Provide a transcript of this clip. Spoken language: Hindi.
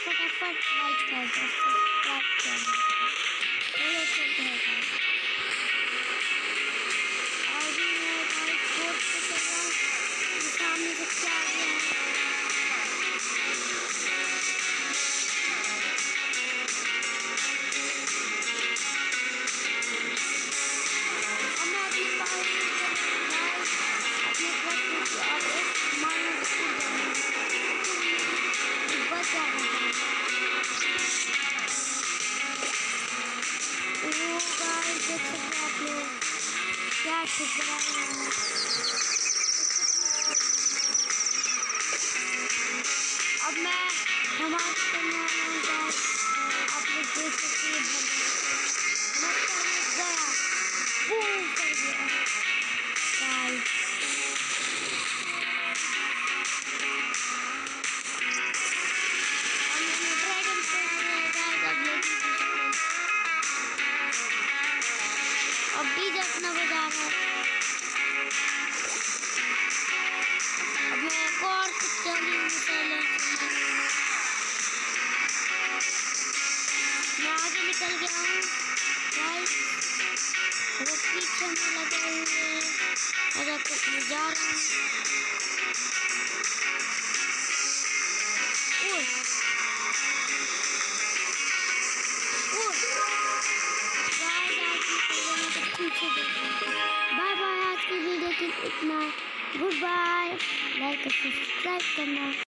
फटाफट लाइक कर दो, सब्सक्राइब कर दो। चलो चलते हैं गाइस। अभी मैं गाइस फोर्थ पे चल रहा हूँ, सामने से क्या आ गया है। अब मैं अपनी पावर यूज करूँगा गाइस, अपने ट्रक को अब एक मारना तो कूद जाना बच जा रहा है। ओ गाइस देख सकते हैं आप लोग क्या ठुकरा रहे हैं। अब मैं धमाका करने वाला हूँ गाइस, आप लोग देख सकते हैं। मैं करने गया, बूम कर गया गाइस। और मैंने ड्रैगन फेंक दिया है गाइस। अब डीजे अपना बजा रहा है। अब मैं एक और मैं आगे निकल गया हूँ गाइस। वो पीछे में लगे हुए हैं, अगर तक मैं जा रहा हूँ। बाय बाय, आज की वीडियो की इतना। गुड बाय, लाइक और सब्सक्राइब करना।